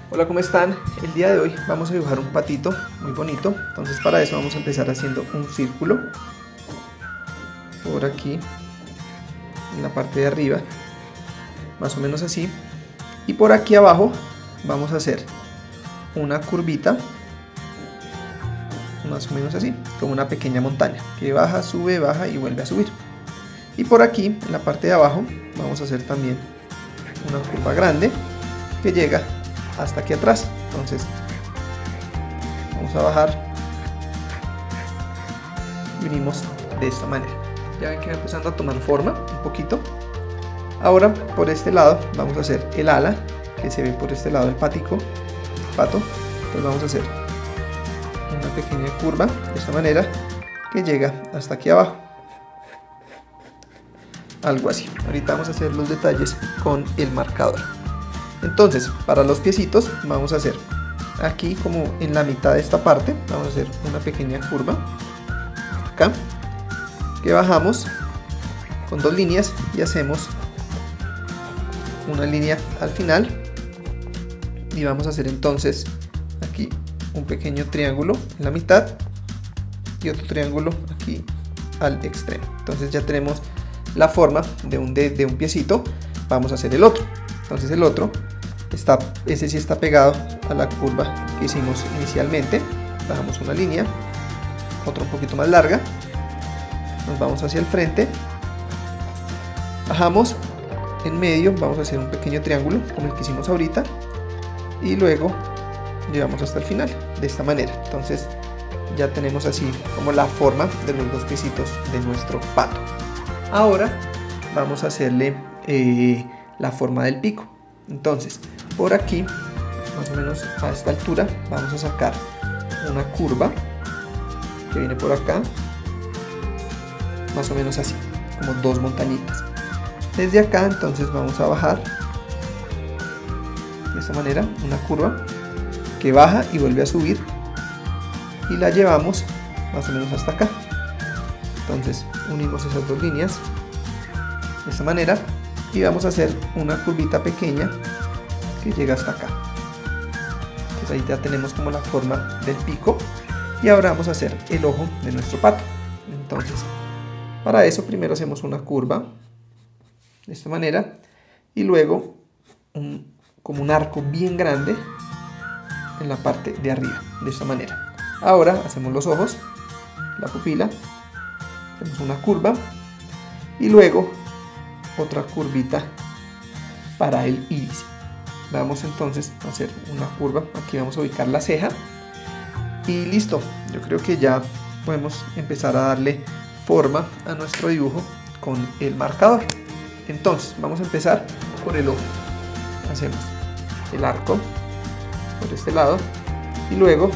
Hola, ¿cómo están? El día de hoy vamos a dibujar un patito muy bonito. Entonces para eso vamos a empezar haciendo un círculo por aquí en la parte de arriba, más o menos así, y por aquí abajo vamos a hacer una curvita más o menos así, como una pequeña montaña que baja, sube, baja y vuelve a subir. Y por aquí en la parte de abajo vamos a hacer también una curva grande que llega hasta aquí atrás. Entonces vamos a bajar y venimos de esta manera. Ya ven que va empezando a tomar forma un poquito. Ahora por este lado vamos a hacer el ala que se ve por este lado del pato. Entonces vamos a hacer una pequeña curva de esta manera que llega hasta aquí abajo, algo así. Ahorita vamos a hacer los detalles con el marcador. Entonces para los piecitos vamos a hacer aquí, como en la mitad de esta parte, vamos a hacer una pequeña curva acá, que bajamos con dos líneas y hacemos una línea al final, y vamos a hacer entonces aquí un pequeño triángulo en la mitad y otro triángulo aquí al extremo. Entonces ya tenemos la forma de un piecito. Vamos a hacer el otro. Entonces el otro ese sí está pegado a la curva que hicimos inicialmente. Bajamos una línea, otra un poquito más larga, nos vamos hacia el frente, bajamos en medio, vamos a hacer un pequeño triángulo como el que hicimos ahorita y luego llegamos hasta el final de esta manera. Entonces ya tenemos así como la forma de los dos piecitos de nuestro pato. Ahora vamos a hacerle la forma del pico. Entonces por aquí, más o menos a esta altura, vamos a sacar una curva que viene por acá, más o menos así, como dos montañitas. Desde acá entonces vamos a bajar de esta manera, una curva que baja y vuelve a subir, y la llevamos más o menos hasta acá. Entonces unimos esas dos líneas de esta manera y vamos a hacer una curvita pequeña que llega hasta acá. Entonces ahí ya tenemos como la forma del pico, y ahora vamos a hacer el ojo de nuestro pato. Entonces para eso primero hacemos una curva de esta manera y luego como un arco bien grande en la parte de arriba de esta manera. Ahora hacemos los ojos, la pupila, hacemos una curva y luego otra curvita para el iris. Vamos entonces a hacer una curva, aquí vamos a ubicar la ceja y listo. Yo creo que ya podemos empezar a darle forma a nuestro dibujo con el marcador. Entonces vamos a empezar por el ojo. Hacemos el arco por este lado y luego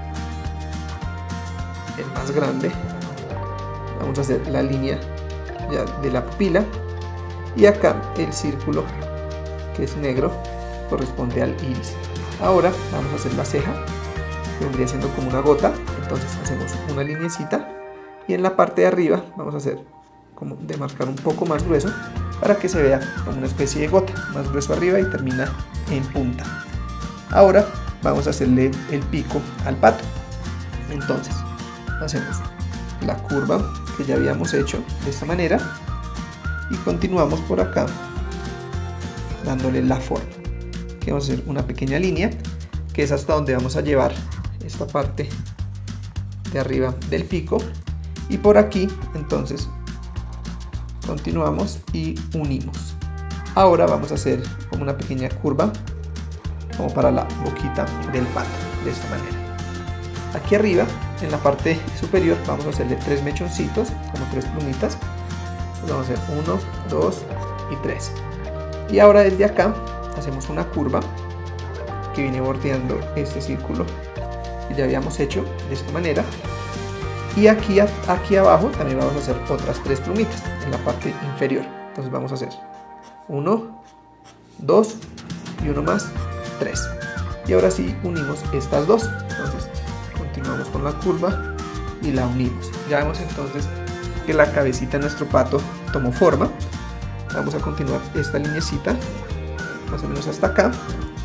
el más grande. Vamos a hacer la línea ya de la pupila, y acá el círculo que es negro corresponde al iris. Ahora vamos a hacer la ceja, que vendría siendo como una gota. Entonces hacemos una linecita y en la parte de arriba vamos a hacer como de marcar un poco más grueso para que se vea como una especie de gota, más grueso arriba y termina en punta. Ahora vamos a hacerle el pico al pato. Entonces hacemos la curva que ya habíamos hecho de esta manera y continuamos por acá dándole la forma, que vamos a hacer una pequeña línea que es hasta donde vamos a llevar esta parte de arriba del pico, y por aquí entonces continuamos y unimos. Ahora vamos a hacer como una pequeña curva como para la boquita del pato de esta manera. Aquí arriba en la parte superior vamos a hacerle tres mechoncitos, como tres plumitas. Entonces vamos a hacer 1, 2 y 3. Y ahora desde acá hacemos una curva que viene bordeando este círculo que ya habíamos hecho de esta manera, y aquí abajo también vamos a hacer otras tres plumitas en la parte inferior. Entonces vamos a hacer 1, 2 y uno más, 3. Y ahora sí unimos estas dos. Entonces continuamos con la curva y la unimos. Ya vemos entonces que la cabecita de nuestro pato tomó forma. Vamos a continuar esta linecita más o menos hasta acá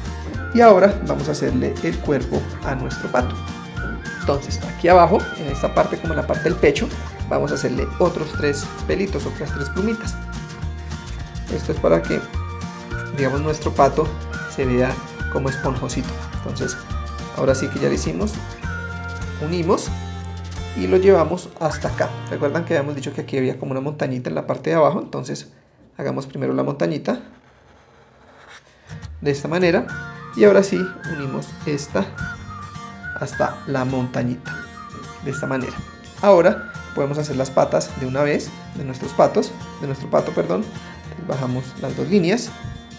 Y ahora vamos a hacerle el cuerpo a nuestro pato. Entonces aquí abajo, en esta parte como en la parte del pecho, vamos a hacerle otros 3 pelitos, otras 3 plumitas. Esto es para que, digamos, nuestro pato se vea como esponjosito. Entonces ahora sí que ya lo hicimos, unimos y lo llevamos hasta acá. Recuerdan que habíamos dicho que aquí había como una montañita en la parte de abajo, entonces hagamos primero la montañita de esta manera y ahora sí unimos esta hasta la montañita de esta manera. Ahora podemos hacer las patas de una vez de nuestro pato, perdón. Entonces bajamos las 2 líneas,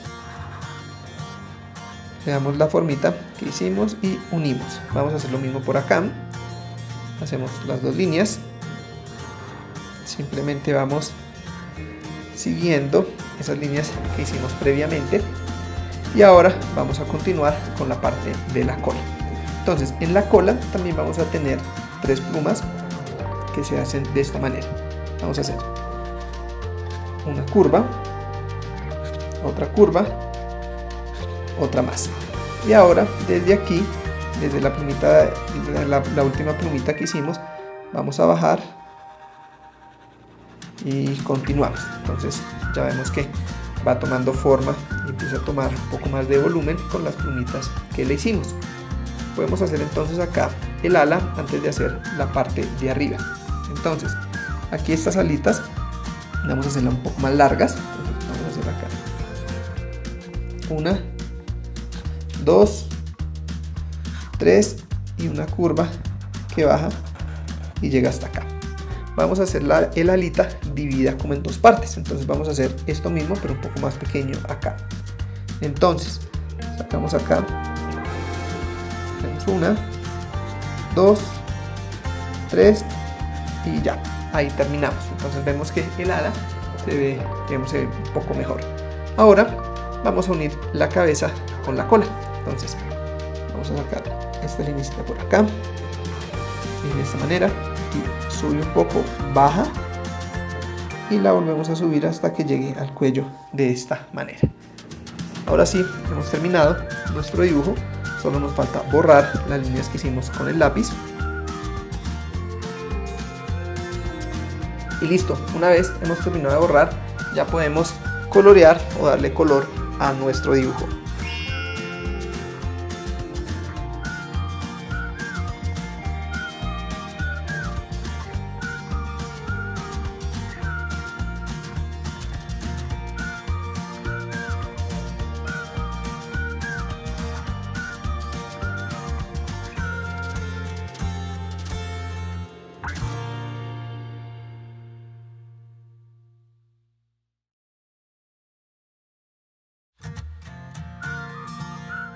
le damos la formita que hicimos y unimos. Vamos a hacer lo mismo por acá. Hacemos las 2 líneas, simplemente vamos siguiendo esas líneas que hicimos previamente y ahora vamos a continuar con la parte de la cola. Entonces en la cola también vamos a tener 3 plumas que se hacen de esta manera. Vamos a hacer una curva, otra más, y ahora desde aquí, desde la plumita, la última plumita que hicimos, vamos a bajar y continuamos. Entonces ya vemos que va tomando forma y empieza a tomar un poco más de volumen con las plumitas que le hicimos. Podemos hacer entonces acá el ala antes de hacer la parte de arriba. Entonces aquí estas alitas vamos a hacerlas un poco más largas. Entonces, vamos a hacer acá 1, 2, 3 y una curva que baja y llega hasta acá. Vamos a hacer el alita dividida como en 2 partes. Entonces vamos a hacer esto mismo pero un poco más pequeño acá. Entonces sacamos acá, hacemos 1, 2, 3 y ya, ahí terminamos. Entonces vemos que el ala se ve un poco mejor. Ahora vamos a unir la cabeza con la cola. Entonces vamos a sacar esta línea por acá y de esta manera, y sube un poco, baja y la volvemos a subir hasta que llegue al cuello de esta manera. Ahora sí, hemos terminado nuestro dibujo. Solo nos falta borrar las líneas que hicimos con el lápiz y listo. Una vez hemos terminado de borrar, ya podemos colorear o darle color a nuestro dibujo.